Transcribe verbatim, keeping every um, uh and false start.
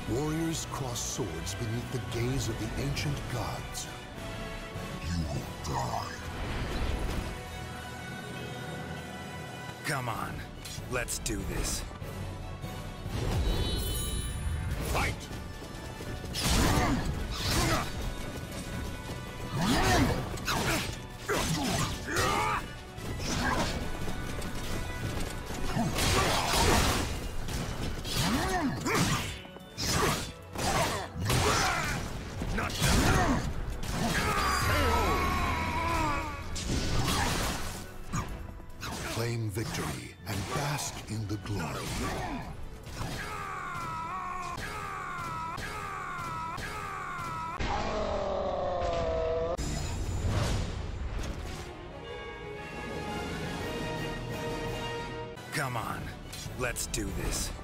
Warriors cross swords beneath the gaze of the ancient gods. You will die. Come on, let's do this. Fight! Not done. Claim victory and bask in the glory. Come on, let's do this.